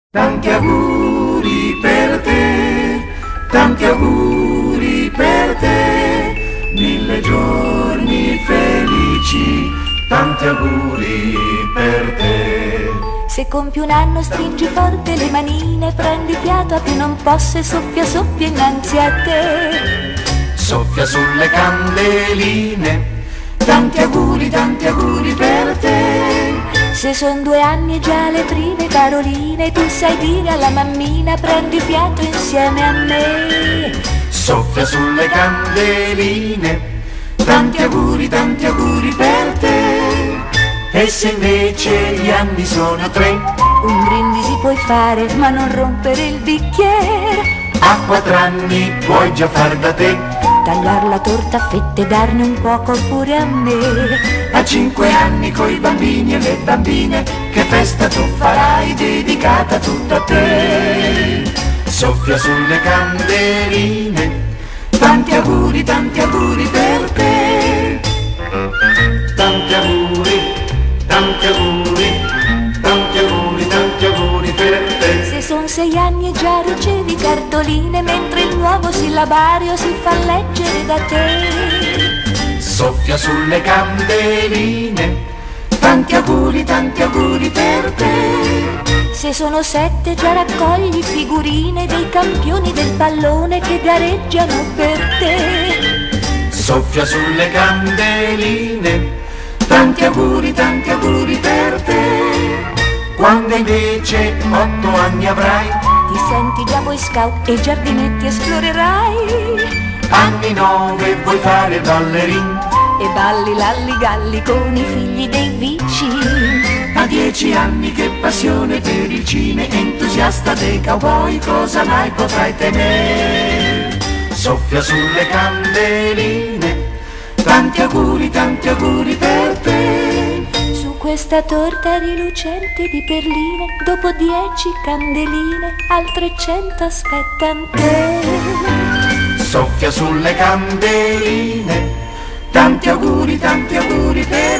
Tanti auguri per te, tanti auguri per te, 1000 giorni felici, tanti auguri per te. Se compi un anno stringi forte le manine, prendi fiato a più non posso e soffia soffia innanzi a te. Soffia sulle candeline, tanti auguri per te. Se son 2 anni e già le prime paroline, tu sai dire alla mammina prendi fiato insieme a me. Soffia sulle candeline, tanti auguri per te. E se invece gli anni sono 3, un brindisi puoi fare ma non rompere il bicchiere. A 4 anni puoi già far da te, tagliar la torta a fette e darne un poco pure a me. A 5 anni coi bambini e le bambine, che festa tu farai dedicata tutta a te. Soffia sulle candeline, tanti auguri per te. Tanti auguri, tanti auguri, tanti auguri, tanti auguri per te. Se son 6 anni e già ricevi cartoline, mentre il nuovo sillabario si fa leggere da te. Soffia sulle candeline, tanti auguri per te. Se sono 7 già raccogli figurine dei campioni del pallone che gareggiano per te. Soffia sulle candeline, tanti auguri per te. Quando invece 8 anni avrai, ti senti già boy scout e giardinetti esplorerai. Anni 9 vuoi fare ballerin e balli lalli-galli con i figli dei vicini. A 10 anni che passione per il cine, entusiasta dei cowboy, cosa mai potrai temere? Soffia sulle candeline, tanti auguri per te. Su questa torta rilucente di perline, dopo 10 candeline, altre 100 aspettan te. Soffia sulle candeline, tanti auguri per te.